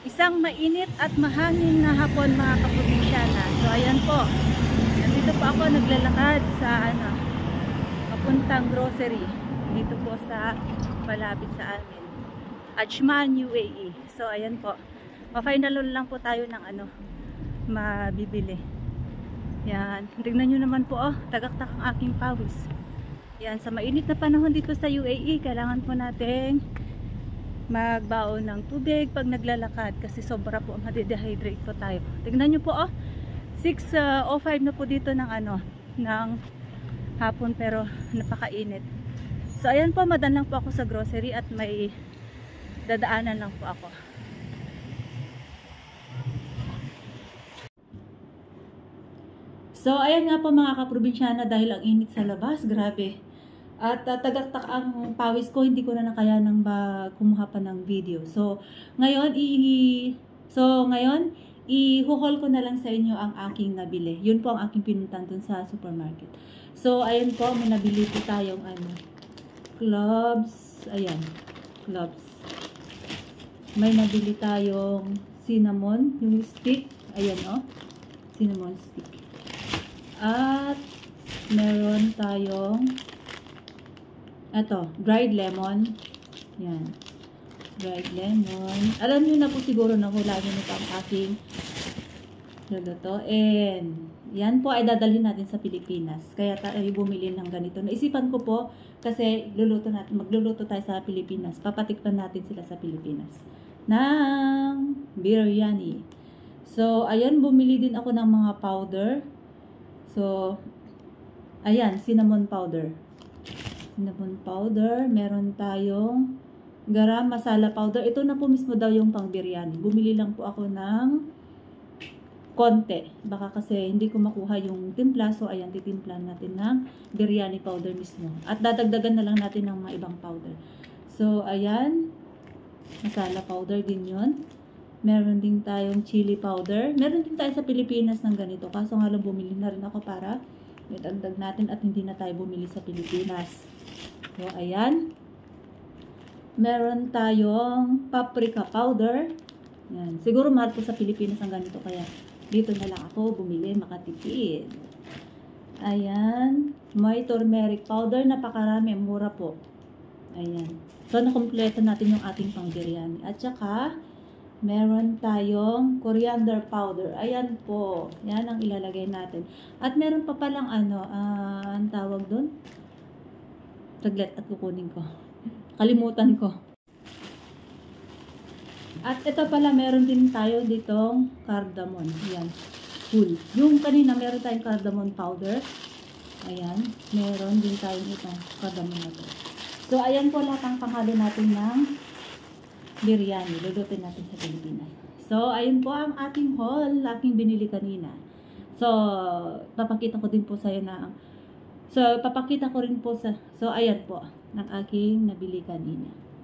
Isang mainit at mahangin na hapon mga kaprobinsyana. So ayan po. Nandito po ako naglalakad sa papuntang grocery. Dito po sa malapit sa amin. Ajman, UAE. So ayan po. Pa-final lang po tayo ng mabibili. Yan. Tingnan nyo naman po tagaktak ang aking pawis. Yan. Sa mainit na panahon dito sa UAE, kailangan po nating magbaon ng tubig pag naglalakad kasi sobra po madidehydrate po tayo. Tingnan nyo po 6:05 na po dito ng ng hapon pero napakainit. So ayan po, madan lang po ako sa grocery at may dadaanan lang po ako. So ayan nga po mga kaprobinsyana, dahil ang init sa labas, grabe. At tagaktak ang pawis ko, hindi ko na nakayanang kumuha pa ng video. So ngayon i-haul ko na lang sa inyo ang aking nabili. Yun po ang aking pinuntan dun sa supermarket. So ayun po, may nabili po tayong cloves. Ayan, cloves. May nabili tayong cinnamon, yung stick. Ayan cinnamon stick. At meron tayong dried lemon. Yan. Dried lemon. Alam niyo na po siguro na hulamin ito ang aking luluto. And yan po ay dadalhin natin sa Pilipinas. Kaya tayo bumili ng ganito. Naisipan ko po kasi magluluto tayo sa Pilipinas. Papatikpan natin sila sa Pilipinas ng biryani. So, ayan, bumili din ako ng mga powder. So, ayan, cinnamon powder. Cinnamon powder. Meron tayong garam masala powder. Ito na po mismo daw yung pang biryani. Bumili lang po ako ng konti. Baka kasi hindi ko makuha yung timpla. So, ayan, titimplan natin ng biryani powder mismo. At dadagdagan na lang natin ng mga ibang powder. So, ayan. Masala powder din yun. Meron din tayong chili powder. Meron din tayo sa Pilipinas ng ganito. Kaso nga lang bumili na rin ako para idagdag natin at hindi na tayo bumili sa Pilipinas. So, ayan. Meron tayong paprika powder. Yan. Siguro mahal po sa Pilipinas ang ganito. Kaya dito na lang ako bumili, makatipid. Ayan. May turmeric powder. Napakarami. Mura po. Ayan. So, nakompleto natin yung ating pang biryani. At saka, meron tayong coriander powder. Ayan po. Yan ang ilalagay natin. At meron pa palang ang tawag doon. Saglit at kukunin ko. Kalimutan ko. At ito pala, meron din tayo ditong cardamom. Ayan. Full. Yung kanina, meron tayong cardamom powder. Ayan. Meron din tayong itong cardamom na to. So, ayan po lahat ang panghalo natin ng biryani. Lulutin natin sa Pilipinas. So, ayun po ang ating haul. Aking binili kanina. So, papakita ko din po sa'yo na papakita ko rin po so, ayan po ng aking nabili kanina.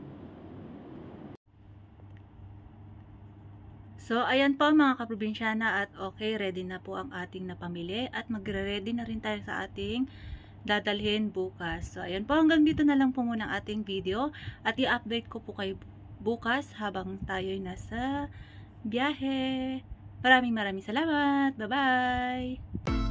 So, ayan po mga kaprobinsyana at okay, ready na po ang ating napamili at magre-ready na rin tayo sa ating dadalhin bukas. So, ayan po, hanggang dito na lang po muna ang ating video at i-update ko po kayo bukas habang tayo'y nasa biyahe. Maraming salamat. Bye-bye!